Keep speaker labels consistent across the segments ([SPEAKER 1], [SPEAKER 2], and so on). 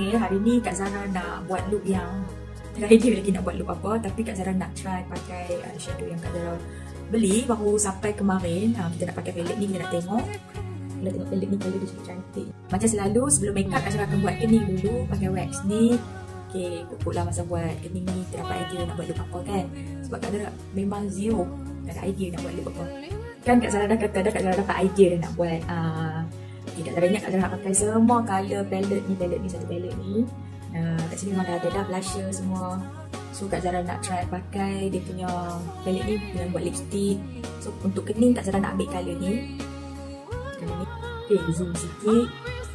[SPEAKER 1] Okay, hari ni Kak Zara nak buat look yang tak ada idea lagi nak buat look apa, tapi Kak Zara nak try pakai shadow yang Kak Zara beli baru sampai kemarin. Kita nak pakai palette ni, kita nak tengok. Kita tengok palette ni, colour dia cukup cantik. Macam selalu sebelum make up Kak Zara akan buat kening dulu pakai wax ni. Okay, pupuk lah masa buat kening ni kita dapat idea nak buat look apa kan. Sebab Kak Zara memang zero, tak ada idea nak buat look apa. Kan Kak Zara dah kata dah, Kak Zara dapat idea dah nak buat Kak Zara ingat Kak Zara nak pakai semua colour palette ni, satu palette ni. Kat sini memang dah ada dah blusher semua. So Kak Zara nak try pakai dia punya palette ni dengan buat lipstick. So untuk kening Kak Zara nak ambil colour ni. Okay, zoom sikit.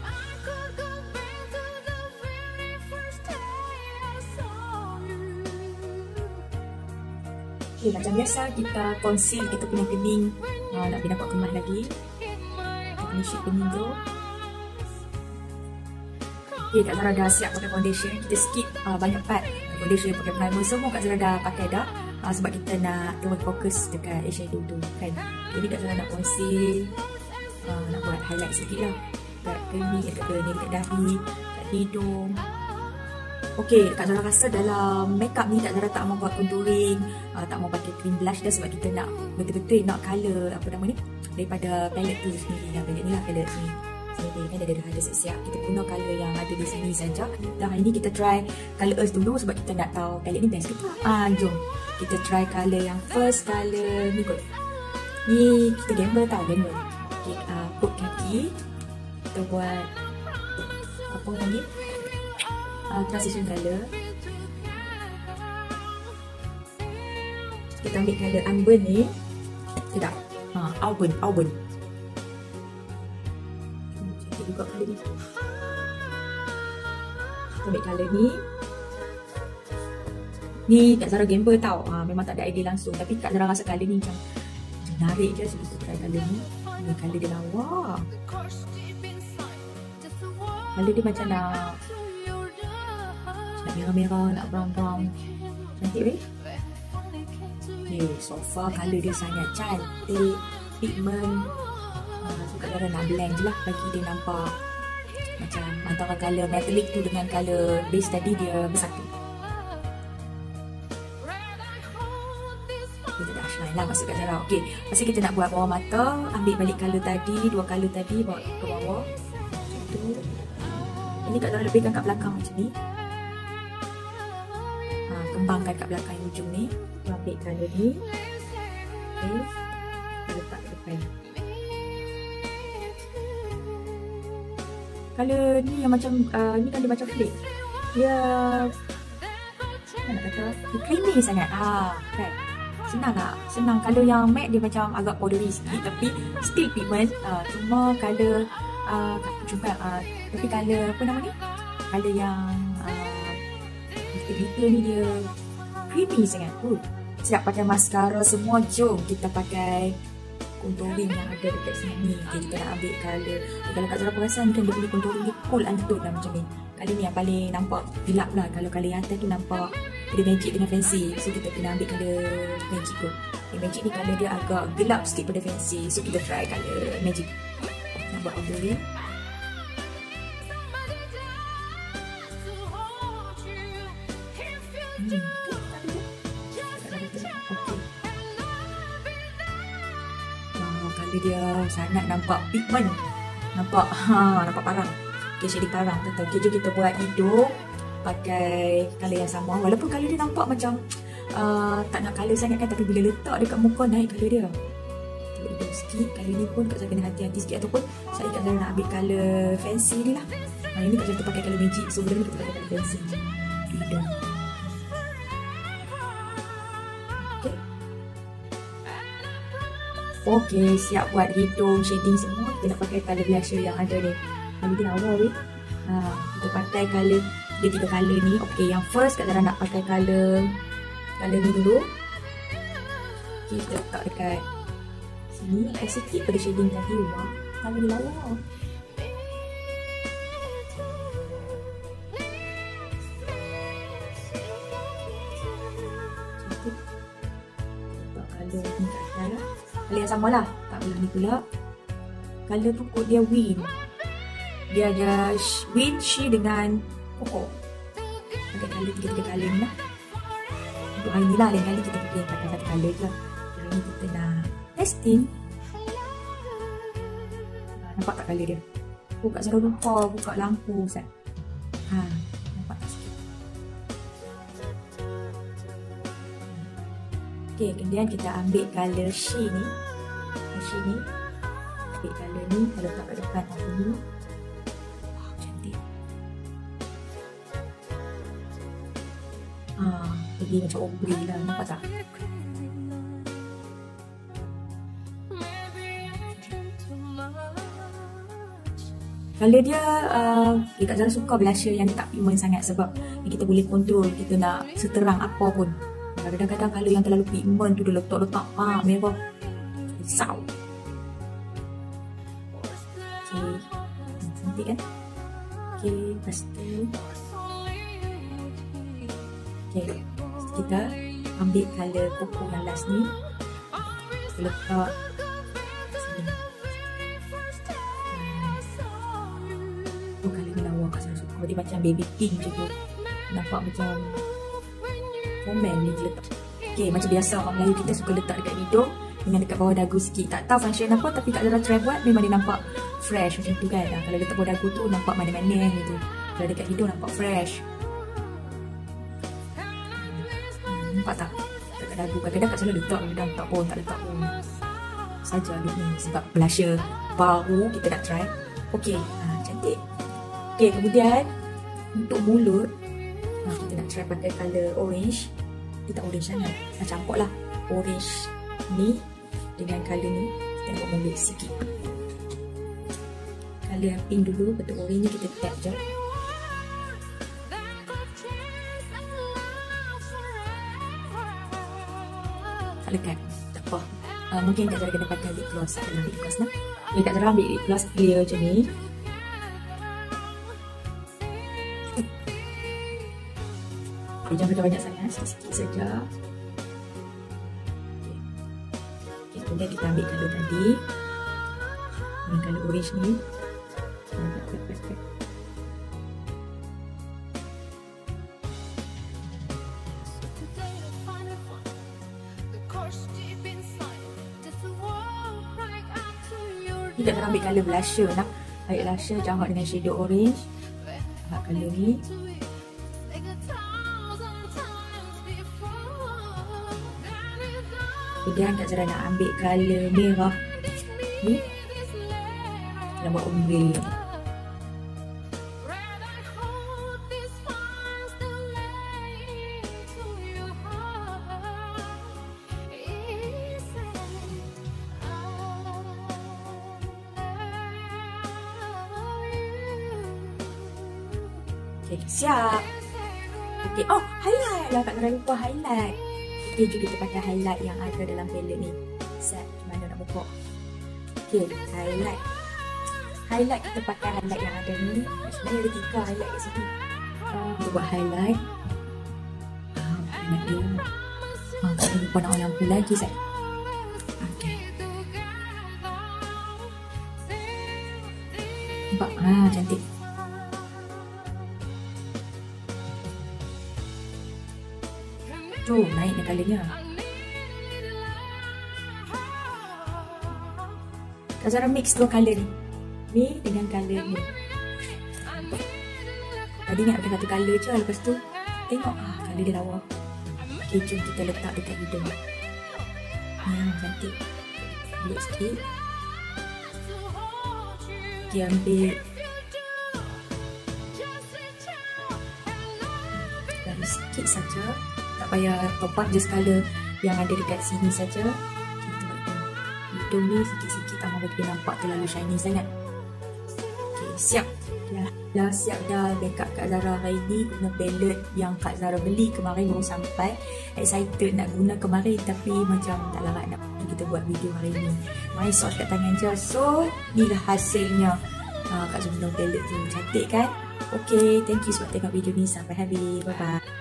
[SPEAKER 1] Okay, macam biasa kita conceal kita punya kening. Nak nampak kemas lagi. Kita punya shape kening tu. Okay, Kak Zara dah siap pakai foundation. Kita skip banyak part foundation, pakai primer, semua Kak Zara dah pakai dah. Sebab kita nak terus fokus dekat eyeshadow tu kan. Jadi Kak Zara nak conceal, nak buat highlight sikit lah dekat kening, dekat dahi, dekat hidung. Okay, Kak Zara rasa dalam makeup ni Kak Zara tak mau buat contouring, tak mau pakai cream blush dah, sebab kita nak betul-betul nak colour apa nama ni daripada palette tu sendiri. Palette ni lah, palette ni sendiri kan, dah ada siap. Kita guna colour yang ada di sini saja. Dan hari ni kita try colour earth dulu sebab kita nak tahu palette ni best ke tak. Jom kita try colour yang first, colour ni kot. Ni kita gamble tau, gamble. Okay, put kaki. Kita buat apa lagi? Transition colour. Kita ambil colour unburn ni. Tidak, auburn. Cantik juga colour ni. Kita ambil colour ni. Ni Kak Zara gamble tau. Memang tak ada idea langsung, tapi Kak Zara rasa colour ni macam menarik je. So kita try colour ni. Ni colour dia lawa. Colour dia macam nak merah-merah, nak brown-brown. Cantik weh. Okay, so far colour dia sangat cantik. Pigment. So Kak Zara nak blend je lah, bagi dia nampak macam antara colour metallic tu dengan colour base tadi dia bersatu. Kita dah shine lah maksud Kak Zara. Okay, masa kita nak buat bawah mata, ambil balik colour tadi, dua colour tadi bawa ke bawah. Macam tu. Ini Kak Zara lebihkan kat belakang macam ni. Kembangkan kat belakang ujung ni. Ambil colour ni. Okay, letak ke depan. Colour ni yang macam ni kan dia macam flake. Dia nak kata dia creamy sangat. Kan. Senang tak? Senang. Colour yang matte dia macam agak powdery sikit, tapi still pigment. Cuma colour tapi colour apa nama ni? Colour yang glitter ni dia creamy sangat. Siap pakai mascara semua. Jom kita pakai contouring yang ada dekat sini. Okay, kita nak ambil colour. Kalau Kak Zara perasan kan dia punya contouring dia cool undertone lah macam ni. Colour ni yang paling nampak gelap lah. Kalau colour yang atas tu nampak dia magic dengan fancy. So kita kena ambil colour magic tu. Magic ni colour dia agak gelap sikit pada fancy. So kita try colour magic. Nak buat contouring. Colour dia sangat nampak pigment. Nampak parang. Okay, shading parang betul. Okay, jom kita buat hidung pakai colour yang sama. Walaupun colour dia nampak macam tak nak colour sangat kan, tapi bila letak dekat muka naik colour dia. Kita hidung sikit. Colour ni pun Kak Zara kena hati-hati sikit, ataupun saya Kak Zara nak ambil colour fancy ni lah. Ini Kak Zara pakai colour magic. So bila ni kita pakai colour fancy hidung. Okay, siap buat hidung, shading semua. Kita nak pakai colour blusher yang ada ni. Colour dia lawa weh. Kita pakai colour, dia tiga colour ni. Okay, yang first Kak Zara nak pakai colour ni dulu. Okay, kita letak dekat sini. Ada sikit pada shading tadi. Colour dia lawa. Cantik. Letak colour ni kat atas lah. Colour yang sama lah, tak belah ni pula. Colour tu kod dia wind. Dia ada wind, she dengan pokok. Pakai color 3 color ni lah. Untuk hari ni lah, lain kali kita pergi pakai satu color je. Hari ni kita nak testing. Nampak tak color dia? Kat Zara lupa buka lampu Ustaz. Nampak tak sikit. Okay, kemudian kita ambil color sheen ni. Sheen ni. Ambil color ni, kita letak kat depan aku ni. Cantik. Jadi macam ombre lah, nampak tak? Color dia, Kak Zara suka blusher yang tak pigment sangat sebab kita boleh kontrol kita nak seterang apa pun. Kadang-kadang color yang terlalu pigment tu dia letak-letak merah. Risau. Okay, cantik kan? Okay, lepas tu okay, kita ambil color pokok yang last ni, kita letak sini. Color ni lawa Kak Zara suka, dia macam baby pink je tu, nampak macam formal ni letak. Okay, macam biasa orang Melayu kita suka letak dekat hidung dengan dekat bawah dagu sikit. Tak tahu function apa, tapi Kak Zara try buat, memang dia nampak fresh macam tu kan. Kalau letak bawah dagu tu nampak manis-manis gitu, kalau dekat hidung nampak fresh. Nampak tak? Dekat dagu kadang-kadang Kak Zara letak, kadang tak pun, tak letak pun saja look ni sebab blusher baru kita nak try. Okay, cantik. Okay, kemudian untuk mulut kita nak try pakai color orange. Dia tak orange sangat, campur lah orange ni dengan color ni. Kita nak buat mulut sikit. Color yang pink dulu, betul orange ni kita tap je. Tak lekat, tak apa. Mungkin Kak Zara kena pakai lip gloss. Ada lip gloss lah. Okay, Kak Zara ambil lip gloss clear je ni. Jangan banyak-banyak sangat, sikit-sikit saja. Okay, kemudian kita ambil color tadi dengan color orange ni. Kita akan ambil color blusher nak. Ambil blusher campur dengan shadow orange. Color ni. Kemudian Kak Zara nak ambil color merah ni, nak buat ombre. Okay, siap. Okay, oh highlight lah Kak Zara lupa highlight. Okay, juga kita pakai highlight yang ada dalam palette ni. Set, macam mana nak buka. Okay, highlight. Highlight kita pakai highlight yang ada ni. Sebenarnya ada 3 highlight kat sini. Kita buat highlight. Highlight dia. Tak lupa nak on lampu lagi, Set. Okay. Nampak? Cantik. Tu, naik ni colornya. Kak Zara mix 2 color ni. Ni dengan color ni. Tadi nak pakai satu color je, lepas tu tengok color dia lawa. Okay, jom kita letak dekat hidung. Cantik. Ambil sikit. Okay, ambil dari sikit saja. Tak payah top up, just color yang ada dekat sini saja. Kita buat hidung ni sikit-sikit, tak mahu bagi nampak terlalu shiny sangat. Okay, siap. Dah siap dah backup Kak Zara hari ni guna palette yang Kak Zara beli kemarin, baru sampai. Excited nak guna kemarin tapi macam tak larat nak kita buat video hari ni. Mari swatch kat tangan je. So, inilah hasilnya. Kak Zara guna palette tu. Cantik kan? Okay, thank you sebab tengok video ni sampai habis. Bye-bye.